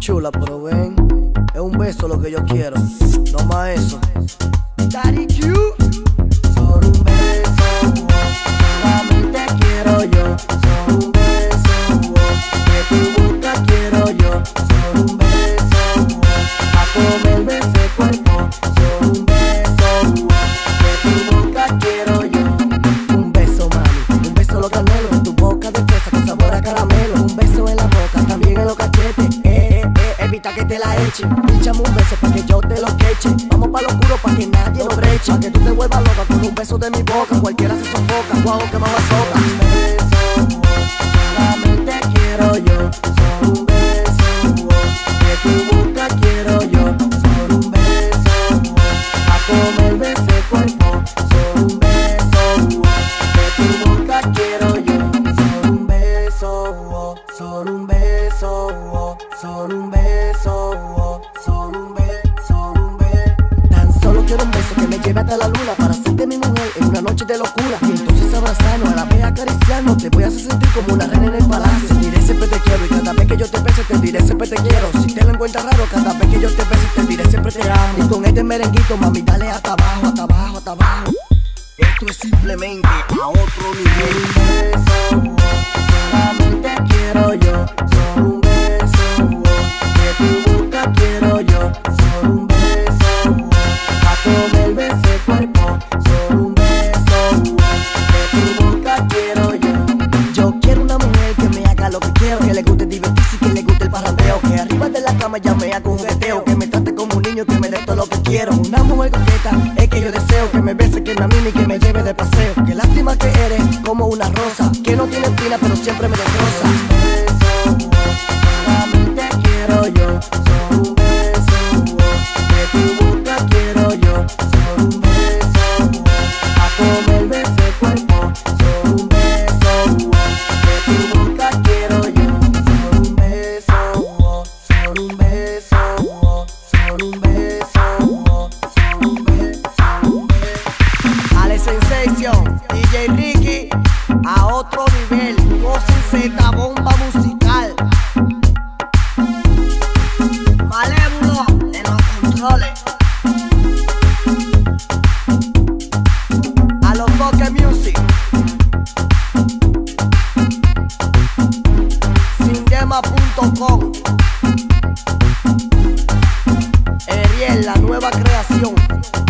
chula, pero ven, es un beso lo que yo quiero, no más eso. Daddy Q. Solo un beso, solamente quiero yo. Solo un beso, de tu boca quiero yo. Solo un beso, a comerme ese cuerpo. Solo un beso, de tu boca quiero yo. Un beso, mami, un beso lo canelo. En tu boca de fresa con sabor a caramelo. Un beso en la boca, también en los cachetes. Evita que te la eche. Pinchame un beso pa' que yo te lo queche. Vamos pa' lo oscuro pa' que nadie lo breche. Pa' que tú te vuelvas loca con un beso de mi boca. Cualquiera se sofoca, guau, que más soca. Un beso, solamente quiero yo. Solo un beso, de tu boca quiero yo. Solo un beso, a comerme ese cuerpo. Solo un beso, de tu boca quiero yo. Solo un beso, solo un beso, solo un beso, solo un beso, tan solo quiero un beso que me lleve hasta la luna para hacerte mi mujer en una noche de locura. Y entonces abrazarnos, a la vez acariciarnos. Te voy a hacer sentir como una reina en el palacio. Te diré siempre te quiero y cada vez que yo te bese te diré siempre te quiero. Si te lo encuentras raro, cada vez que yo te bese te diré siempre te amo. Y con este merenguito, mami, dale hasta abajo, hasta abajo, hasta abajo. Esto es simplemente a otro nivel. Un beso, solamente quiero yo. Solo un beso, de tu boca quiero yo. Solo un beso, a comerme ese cuerpo. Solo un beso, de tu boca quiero yo. Yo quiero una mujer que me haga lo que quiero, que le guste divertirse y que le guste el parrandeo, que arriba de la cama ya me haga un jugueteo, que me trate como un niño, que me dé todo lo que quiero. Una mujer coqueta es que yo deseo, que me bese, que me amine y que me lleve de paseo. Que lástima que eres como una rosa, que no tiene espina pero siempre me destroza. Un beso, solamente quiero yo. Solo un beso, de tu boca quiero yo. Solo un beso, a comerme ese cuerpo. Solo un beso, de tu boca quiero yo. Solo un beso, solo un beso, solo un beso, solo un beso. Ale Sensation, DJ Ricky, a otro nivel. Gócense esta bomba musical. Malévolo en los controles. A los Boca Music. Sindema.com. Ariel, la nueva creación.